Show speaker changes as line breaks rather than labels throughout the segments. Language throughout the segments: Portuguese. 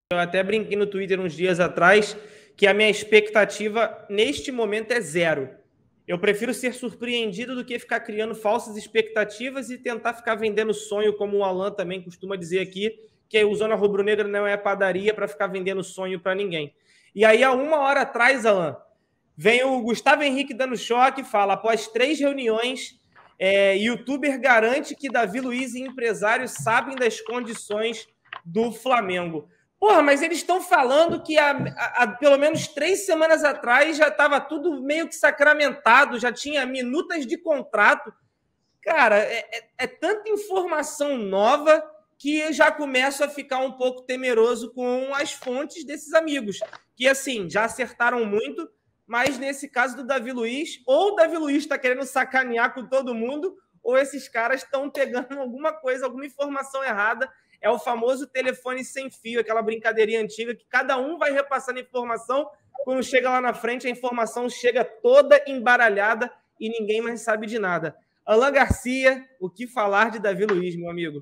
Eu até brinquei no Twitter uns dias atrás que a minha expectativa neste momento é zero. Eu prefiro ser surpreendido do que ficar criando falsas expectativas e tentar ficar vendendo sonho, como o Alan também costuma dizer aqui, que o Zona Rubro-Negra não é padaria para ficar vendendo sonho para ninguém. E aí, há uma hora atrás, Alan, vem o Gustavo Henrique dando choque e fala, após 3 reuniões, youtuber garante que Davi Luiz e empresários sabem das condições do Flamengo. Porra, mas eles estão falando que há pelo menos 3 semanas atrás já estava tudo meio que sacramentado, já tinha minutas de contrato. Cara, é tanta informação nova que eu já começo a ficar um pouco temeroso com as fontes desses amigos, que, assim, já acertaram muito, mas nesse caso do Davi Luiz, ou o Davi Luiz está querendo sacanear com todo mundo, ou esses caras estão pegando alguma coisa, alguma informação errada. É o famoso telefone sem fio, aquela brincadeirinha antiga que cada um vai repassando informação, quando chega lá na frente a informação chega toda embaralhada e ninguém mais sabe de nada. Alan Garcia, o que falar de Davi Luiz, meu amigo?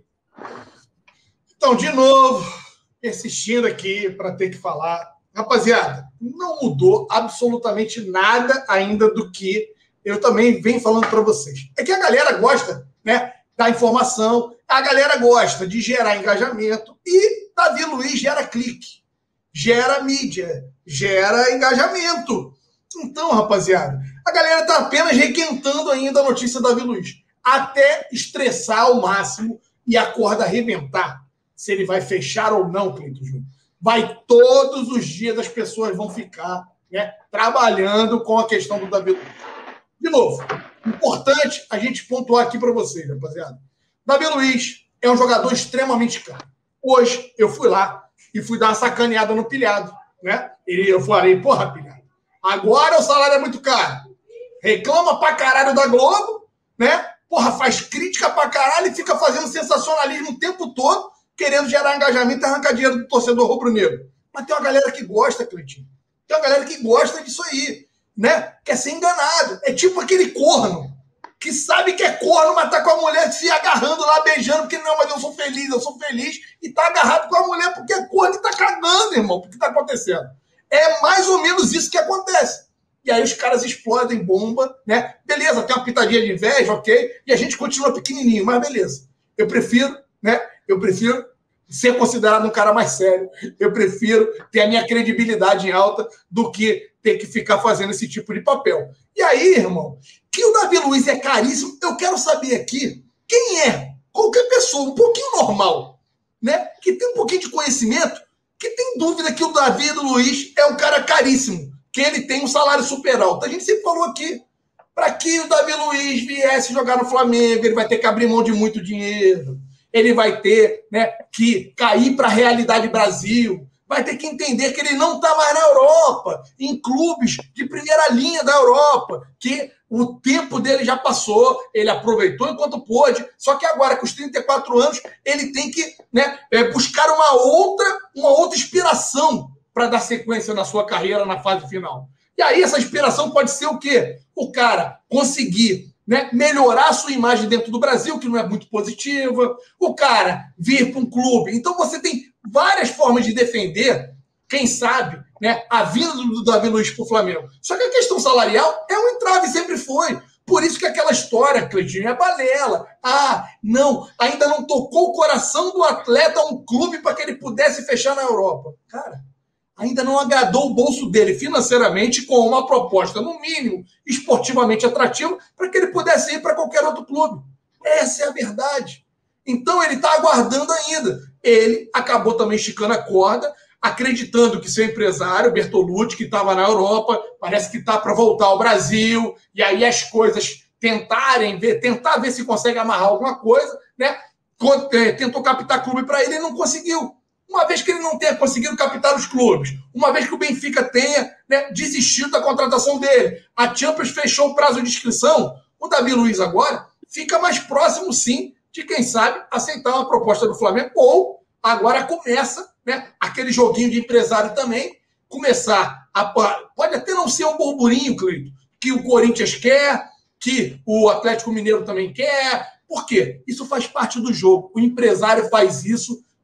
Então, de novo, persistindo aqui para ter que falar. Rapaziada, não mudou absolutamente nada ainda do que eu também venho falando para vocês. É que a galera gosta, né, da informação, a galera gosta de gerar engajamento e Davi Luiz gera clique, gera mídia, gera engajamento. Então, rapaziada, a galera está apenas requentando ainda a notícia do Davi Luiz, até estressar ao máximo e a corda arrebentar. Se ele vai fechar ou não, Cleiton Júnior. Vai todos os dias as pessoas vão ficar, né, trabalhando com a questão do Davi Luiz. De novo, importante a gente pontuar aqui para vocês, rapaziada. Davi Luiz é um jogador extremamente caro. Hoje eu fui lá e fui dar uma sacaneada no pilhado, né? E eu falei, porra, pilhado, agora o salário é muito caro. Reclama pra caralho da Globo, né? Porra, faz crítica pra caralho e fica fazendo sensacionalismo o tempo todo, querendo gerar engajamento e arrancar dinheiro do torcedor rubro-negro. Mas tem uma galera que gosta, Cleitinho. Tem uma galera que gosta disso aí, né? Quer ser enganado. É tipo aquele corno que sabe que é corno, mas tá com a mulher se agarrando lá, beijando, porque não, mas eu sou feliz, e tá agarrado com a mulher porque é corno e tá cagando, irmão. O que tá acontecendo? É mais ou menos isso que acontece. E aí os caras explodem bomba, né? Beleza, tem uma pitadinha de inveja, ok? E a gente continua pequenininho, mas beleza. Eu prefiro, né? Eu prefiro ser considerado um cara mais sério. Eu prefiro ter a minha credibilidade em alta do que ter que ficar fazendo esse tipo de papel. E aí, irmão, que o Davi Luiz é caríssimo, eu quero saber aqui quem é, qualquer pessoa, um pouquinho normal, né? Que tem um pouquinho de conhecimento, que tem dúvida que o Davi Luiz é um cara caríssimo, que ele tem um salário super alto. A gente sempre falou aqui, para que o Davi Luiz viesse jogar no Flamengo, ele vai ter que abrir mão de muito dinheiro. Ele vai ter, né, que cair para a realidade Brasil, vai ter que entender que ele não está mais na Europa, em clubes de primeira linha da Europa, que o tempo dele já passou, ele aproveitou enquanto pôde, só que agora, com os 34 anos, ele tem que, né, buscar uma outra inspiração para dar sequência na sua carreira na fase final. E aí essa inspiração pode ser o quê? O cara conseguir, né, melhorar a sua imagem dentro do Brasil, que não é muito positiva, o cara vir para um clube. Então você tem várias formas de defender, quem sabe, né, a vinda do Davi Luiz para o Flamengo. Só que a questão salarial é um entrave, sempre foi. Por isso que aquela história, Cleitinho, é balela. Ah, não, ainda não tocou o coração do atleta a um clube para que ele pudesse fechar na Europa. Cara, ainda não agradou o bolso dele financeiramente com uma proposta, no mínimo, esportivamente atrativa, para que ele pudesse ir para qualquer outro clube. Essa é a verdade. Então ele está aguardando ainda. Ele acabou também esticando a corda, acreditando que seu empresário, Bertolucci, que estava na Europa, parece que está para voltar ao Brasil, e aí as coisas tentar ver se consegue amarrar alguma coisa, né? Tentou captar clube para ele e não conseguiu. Uma vez que ele não tenha conseguido captar os clubes, uma vez que o Benfica tenha, né, desistido da contratação dele, a Champions fechou o prazo de inscrição, o Davi Luiz agora fica mais próximo, sim, de, quem sabe, aceitar uma proposta do Flamengo, ou agora começa, né, aquele joguinho de empresário também, começar a... Pode até não ser um burburinho, Cleiton, que o Corinthians quer, que o Atlético Mineiro também quer. Por quê? Isso faz parte do jogo. O empresário faz isso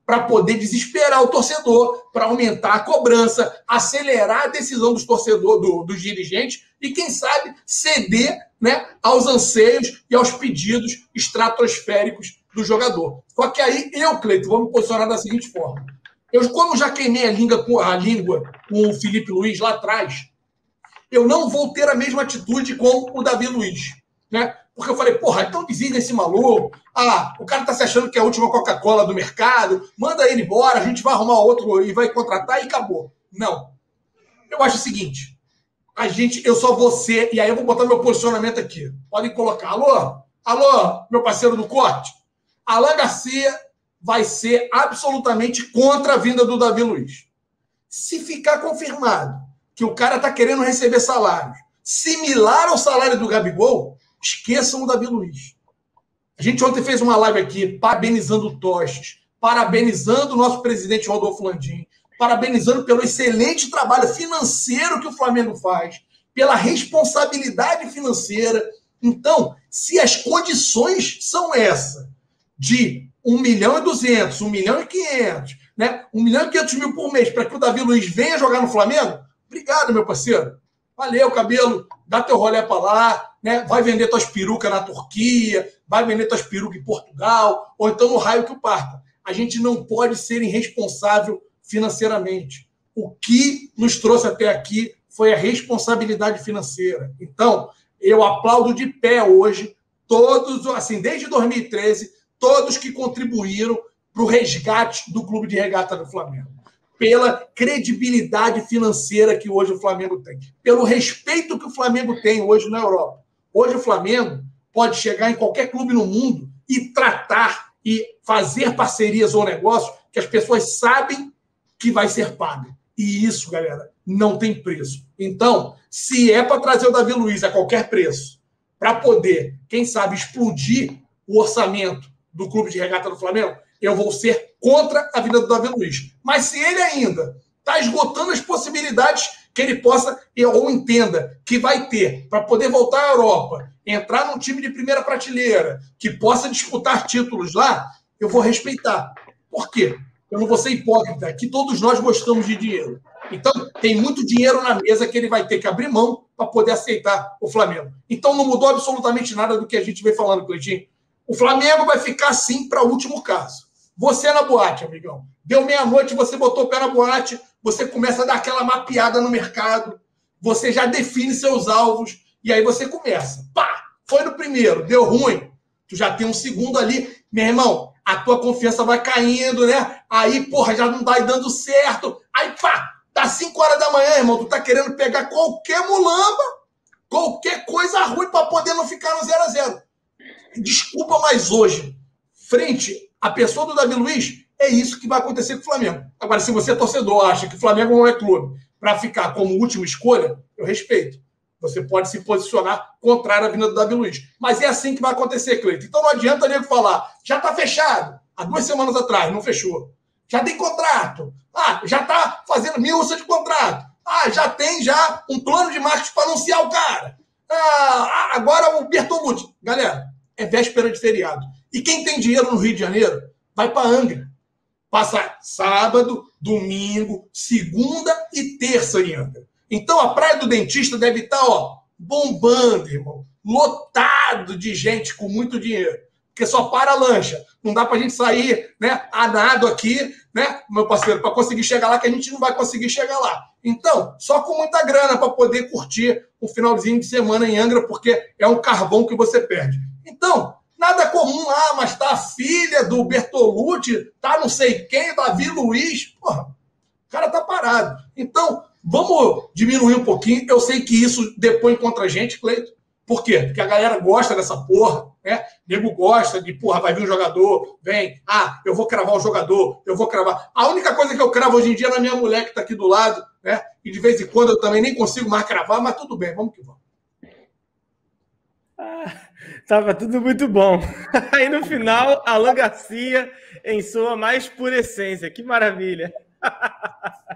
para poder desesperar o torcedor, para aumentar a cobrança, acelerar a decisão dos torcedores, dos dirigentes e, quem sabe, ceder, né, aos anseios e aos pedidos estratosféricos do jogador. Só que aí Cleiton, vou me posicionar da seguinte forma. Como já queimei a língua com o Felipe Luiz lá atrás, eu não vou ter a mesma atitude com o Davi Luiz, né? Porque eu falei, porra, então desliga esse maluco. O cara tá se achando que é a última Coca-Cola do mercado, manda ele embora, a gente vai arrumar outro e vai contratar e acabou. Não. Eu acho o seguinte, eu só vou ser, e aí eu vou botar meu posicionamento aqui. Podem colocar, alô, meu parceiro do corte. Alan Garcia vai ser absolutamente contra a vinda do Davi Luiz. Se ficar confirmado que o cara tá querendo receber salário similar ao salário do Gabigol, esqueçam o Davi Luiz. A gente ontem fez uma live aqui parabenizando o Toches, parabenizando o nosso presidente Rodolfo Landim, parabenizando pelo excelente trabalho financeiro que o Flamengo faz, pela responsabilidade financeira. Então, se as condições são essas, de 1.200.000, 1.500.000, né? 1.500.000 por mês para que o Davi Luiz venha jogar no Flamengo, obrigado, meu parceiro. Valeu, cabelo, dá teu rolê para lá, né? Vai vender tuas perucas na Turquia, vai vender tuas perucas em Portugal, ou então no raio que o parta. A gente não pode ser irresponsável financeiramente. O que nos trouxe até aqui foi a responsabilidade financeira. Então, eu aplaudo de pé hoje todos, assim, desde 2013, todos que contribuíram para o resgate do Clube de Regata do Flamengo. Pela credibilidade financeira que hoje o Flamengo tem. Pelo respeito que o Flamengo tem hoje na Europa. Hoje o Flamengo pode chegar em qualquer clube no mundo e tratar e fazer parcerias ou negócios que as pessoas sabem que vai ser pago. E isso, galera, não tem preço. Então, se é para trazer o Davi Luiz a qualquer preço, para poder, quem sabe, explodir o orçamento do Clube de Regata do Flamengo, eu vou ser contra a vinda do Davi Luiz. Mas se ele ainda está esgotando as possibilidades que ele possa ou entenda que vai ter para poder voltar à Europa, entrar num time de primeira prateleira, que possa disputar títulos lá, eu vou respeitar. Por quê? Eu não vou ser hipócrita, que todos nós gostamos de dinheiro. Então, tem muito dinheiro na mesa que ele vai ter que abrir mão para poder aceitar o Flamengo. Então, não mudou absolutamente nada do que a gente vem falando, Cleitinho. O Flamengo vai ficar, sim, para o último caso. Você na boate, amigão. Deu meia-noite, você botou o pé na boate, você começa a dar aquela mapeada no mercado, você já define seus alvos, e aí você começa. Pá! Foi no primeiro, deu ruim. Tu já tem um segundo ali. Meu irmão, a tua confiança vai caindo, né? Aí, porra, já não tá dando certo. Aí, pá! Tá 5 horas da manhã, irmão, tu tá querendo pegar qualquer mulamba, qualquer coisa ruim para poder não ficar no 0-0. Desculpa, mas hoje, frente à pessoa do Davi Luiz, é isso que vai acontecer com o Flamengo. Agora, se você, torcedor, acha que o Flamengo não é clube para ficar como última escolha, eu respeito. Você pode se posicionar contrário à vinda do Davi Luiz. Mas é assim que vai acontecer, Cleiton. Então não adianta nego falar, já está fechado. Há 2 semanas atrás, não fechou. Já tem contrato. Já está fazendo miúça de contrato. Já tem já um plano de marketing para anunciar o cara. Agora o Bertolucci. Galera, é véspera de feriado. E quem tem dinheiro no Rio de Janeiro, vai para Angra. Passa sábado, domingo, segunda e terça em Angra. Então a Praia do Dentista deve estar, bombando, irmão. Lotado de gente com muito dinheiro. Porque só para a lancha. Não dá para a gente sair, né, a nado aqui, né, meu parceiro, para conseguir chegar lá, que a gente não vai conseguir chegar lá. Então, só com muita grana para poder curtir um finalzinho de semana em Angra, porque é um carvão que você perde. Então, nada comum, mas tá a filha do Bertolucci, tá não sei quem, Davi Luiz, porra, o cara tá parado. Então, vamos diminuir um pouquinho. Eu sei que isso depõe contra a gente, Cleiton. Por quê? Porque a galera gosta dessa porra, né? O nego gosta de, porra, vai vir um jogador, vem, eu vou cravar o jogador, eu vou cravar. A única coisa que eu cravo hoje em dia é na minha mulher que tá aqui do lado, né? E de vez em quando eu também nem consigo mais cravar, mas tudo bem, vamos que vamos.
Tava tudo muito bom. Aí no final, Alan Garcia em sua mais pura essência. Que maravilha.